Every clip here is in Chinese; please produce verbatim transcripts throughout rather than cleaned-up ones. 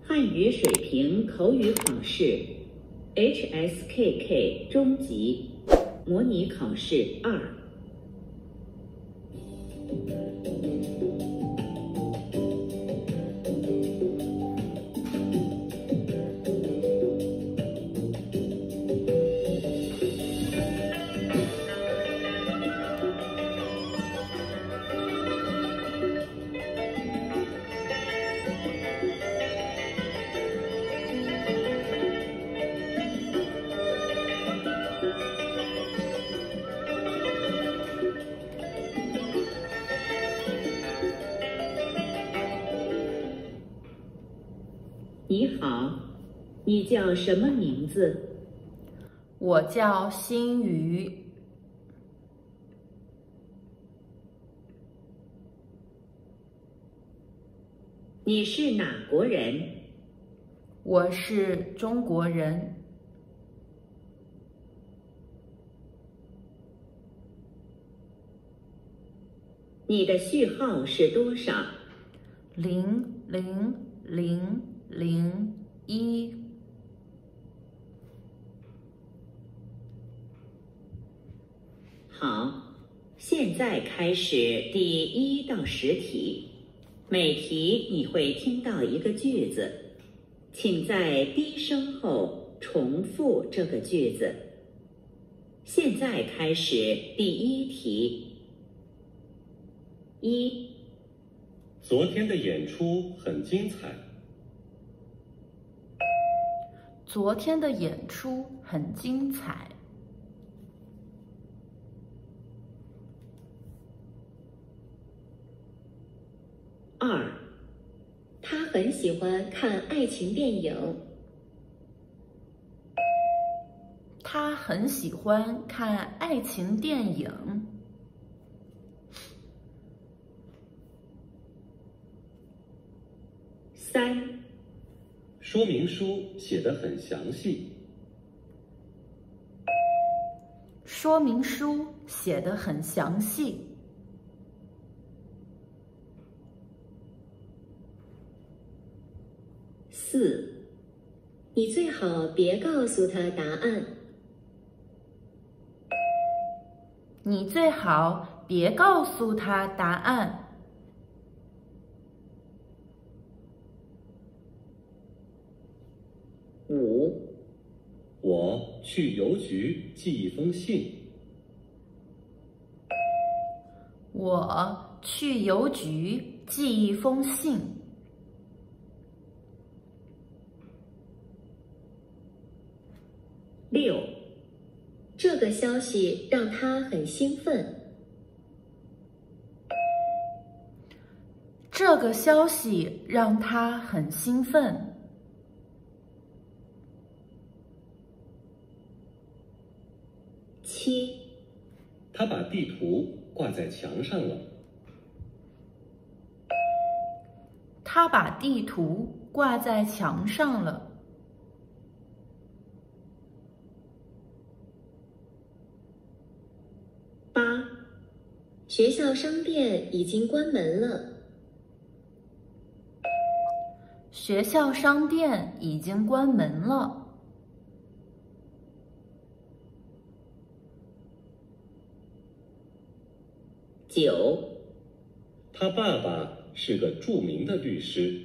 汉语水平口语考试 H S K K 中级模拟考试二。你好，你叫什么名字？ 我叫新宇。 你是哪国人？ 我是中国人。 你的序号是多少？ 零零零零一。 好，现在开始第一到十题，每题你会听到一个句子，请在低声后重复这个句子。现在开始第一题。一， 昨天的演出很精彩。 昨天的演出很精彩。 二， 他很喜欢看爱情电影。 他很喜欢看爱情电影。 三， 说明书写得很详细。 说明书写得很详细。 四，你最好别告诉他答案。 你最好别告诉他答案。 五， 我去邮局寄一封信。 我去邮局寄一封信。 六， 这个消息让他很兴奋。 这个消息让他很兴奋。 七， 他把地图挂在墙上了。 他把地图挂在墙上了。 八，学校商店已经关门了。 学校商店已经关门了。 九， 他爸爸是个著名的律师。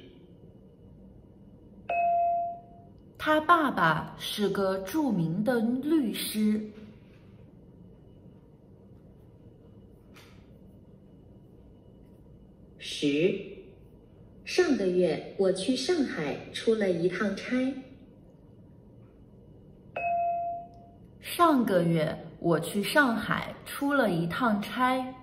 他爸爸是个著名的律师。 十， 上个月我去上海出了一趟差。 上个月我去上海出了一趟差。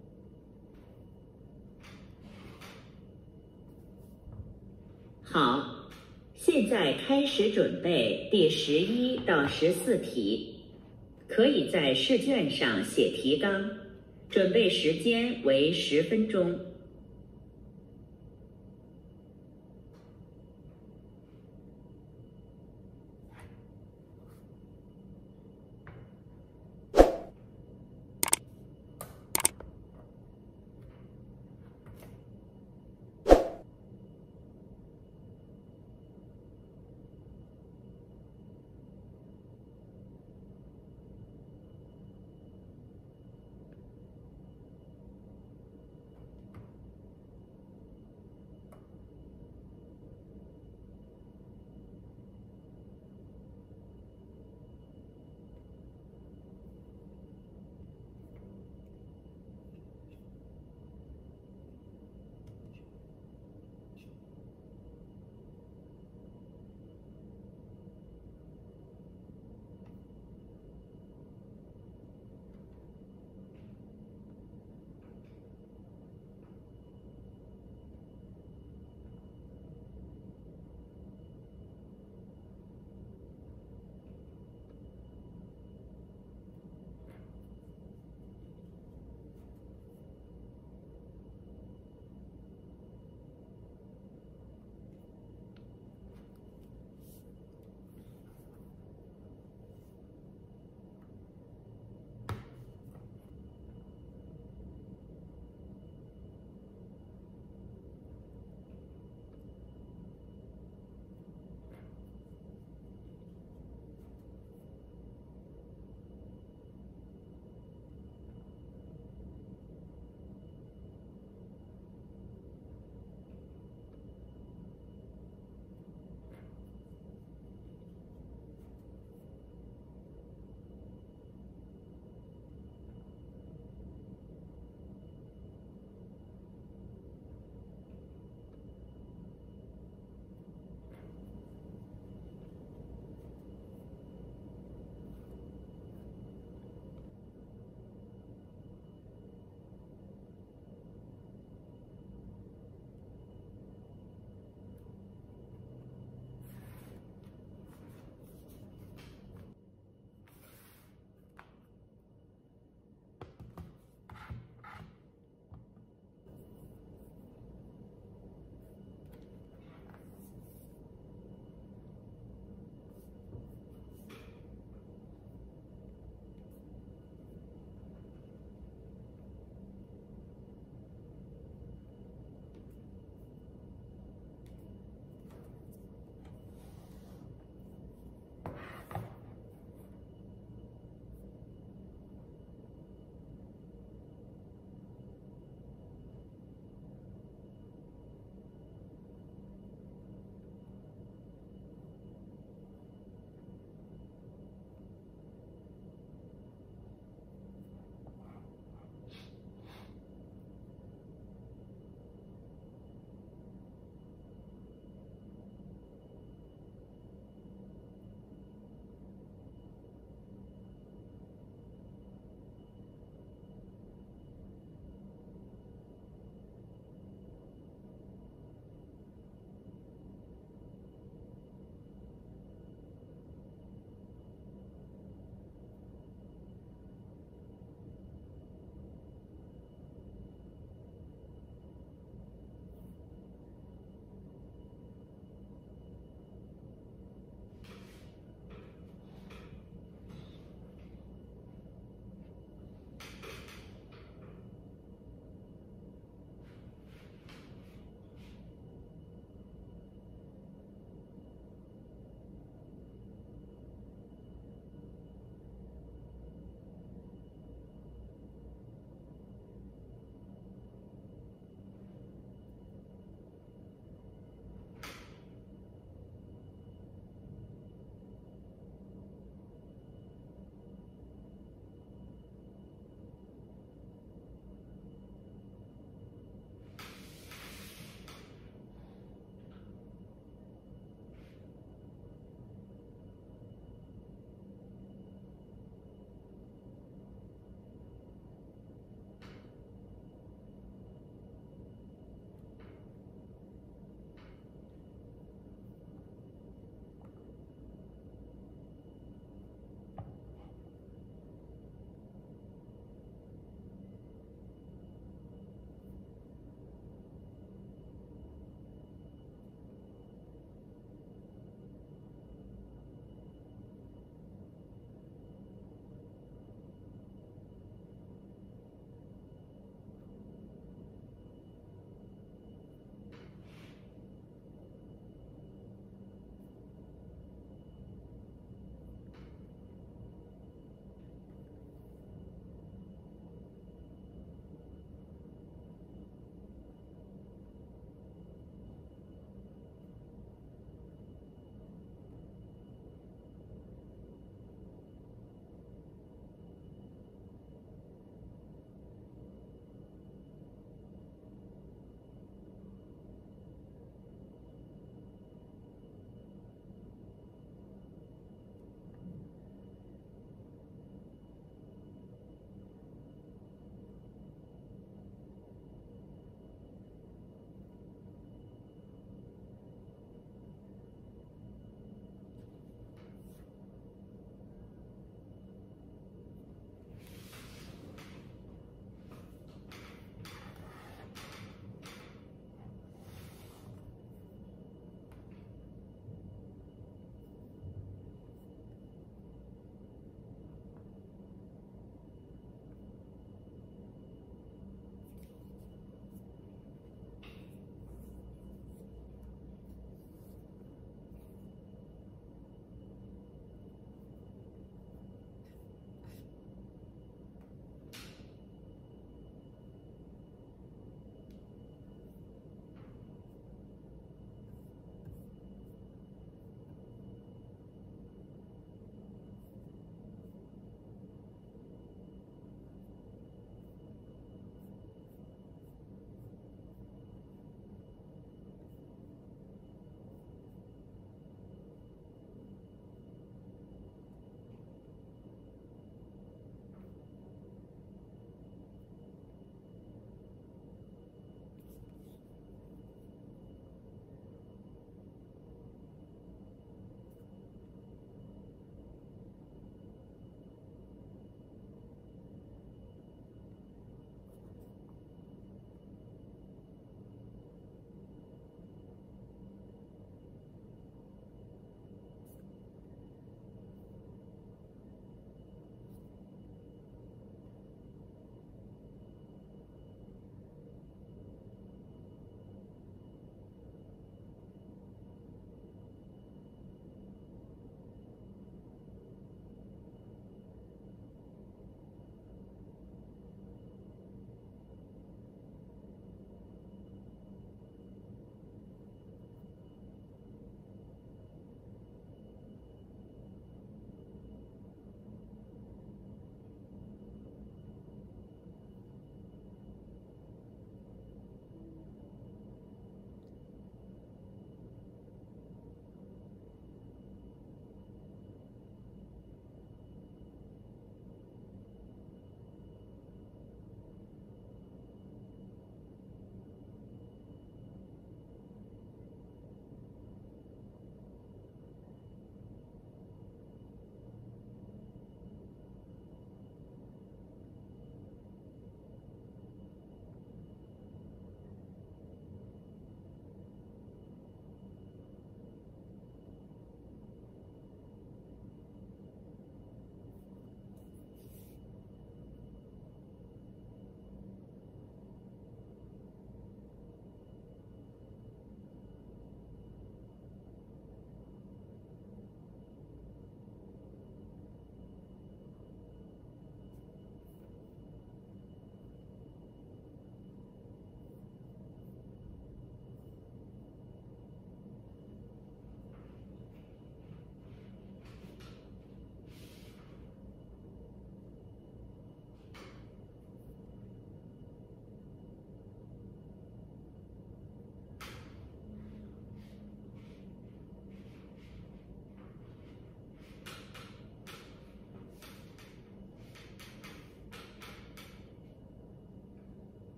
好，现在开始准备第十一到十四题，可以在试卷上写提纲，准备时间为十分钟。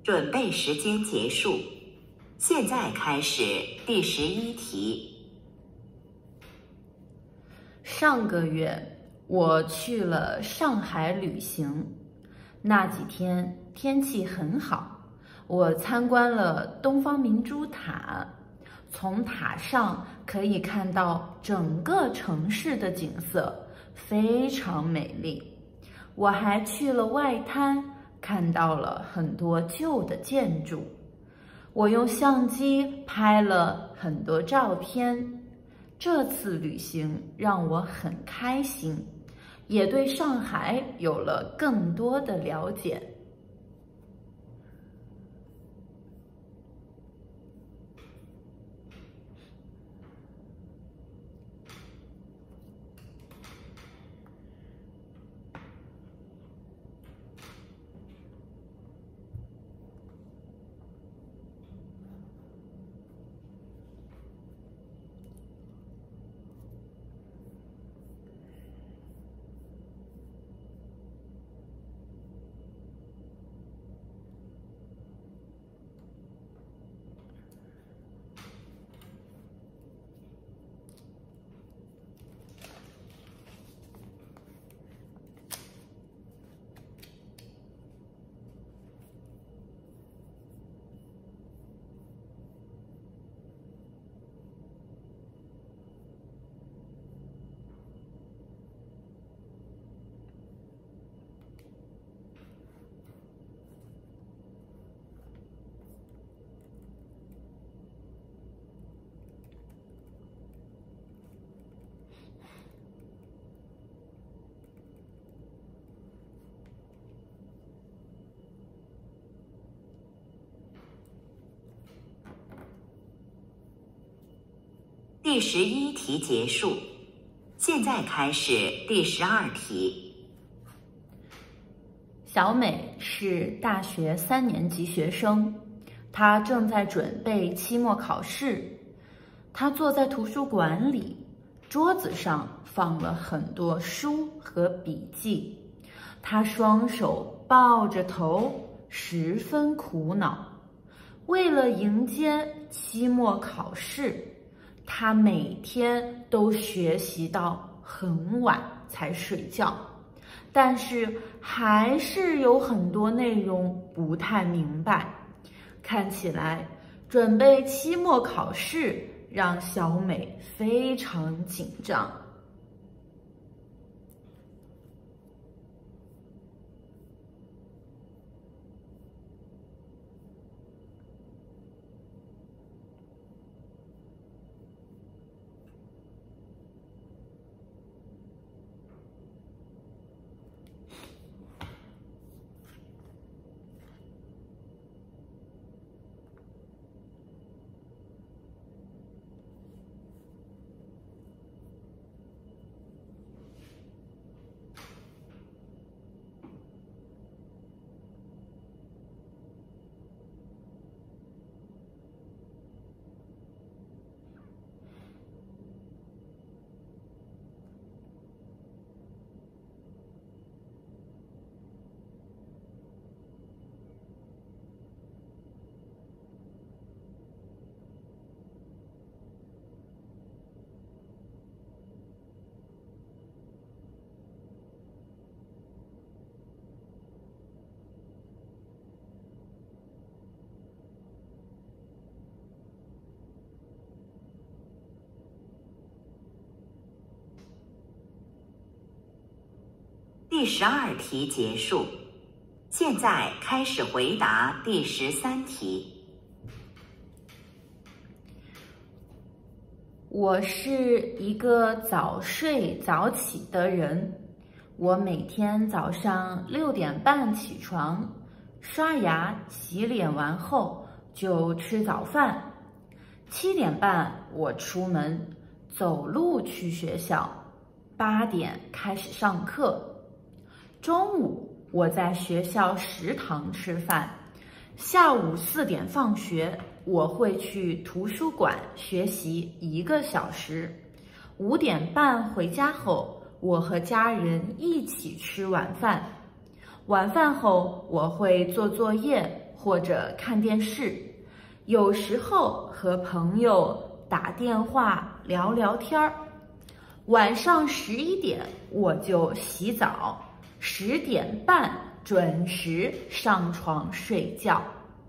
准备时间结束，现在开始第十一题。 上个月我去了上海旅行，那几天天气很好，我参观了东方明珠塔，从塔上可以看到整个城市的景色，非常美丽。我还去了外滩，看到了很多旧的建筑。我用相机拍了很多照片。这次旅行让我很开心，也对上海有了更多的了解。 第十一题结束，现在开始第十二题。 小美是大学三年级学生，她正在准备期末考试。她坐在图书馆里，桌子上放了很多书和笔记。她双手抱着头，十分苦恼。为了迎接期末考试，他每天都学习到很晚才睡觉，但是还是有很多内容不太明白。看起来准备期末考试让小美非常紧张。 第十二题结束，现在开始回答第十三题。 我是一个早睡早起的人，我每天早上六点半起床，刷牙洗脸完后就吃早饭。七点半我出门，走路去学校，八点开始上课。中午我在学校食堂吃饭，下午四点放学，我会去图书馆学习一个小时。五点半回家后，我和家人一起吃晚饭。晚饭后我会做作业或者看电视，有时候和朋友打电话聊聊天儿。晚上十一点我就洗澡，十点半准时上床睡觉。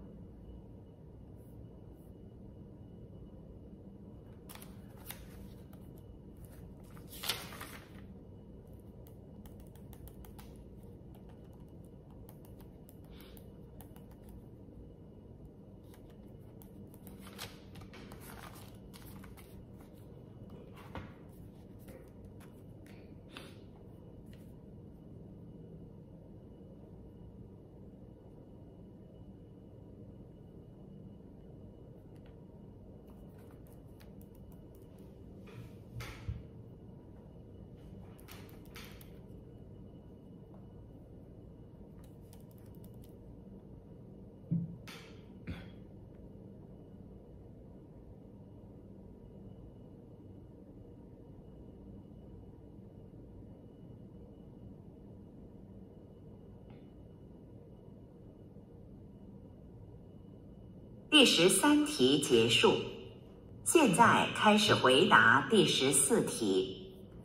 第十三题结束，现在开始回答第十四题。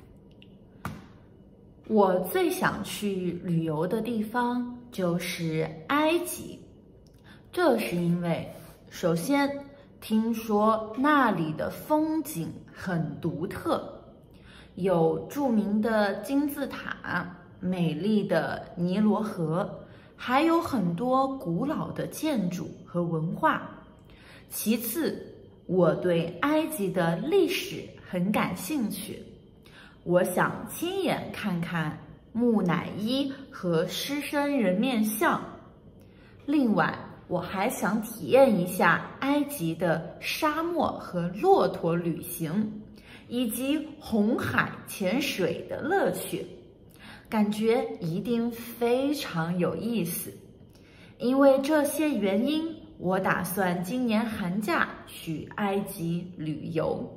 我最想去旅游的地方就是埃及，这是因为，首先，听说那里的风景很独特，有著名的金字塔、美丽的尼罗河，还有很多古老的建筑和文化。其次，我对埃及的历史很感兴趣，我想亲眼看看木乃伊和狮身人面像。另外，我还想体验一下埃及的沙漠和骆驼旅行，以及红海潜水的乐趣，感觉一定非常有意思。因为这些原因，我打算今年寒假去埃及旅游。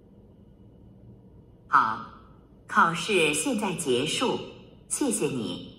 好，考试现在结束，谢谢你。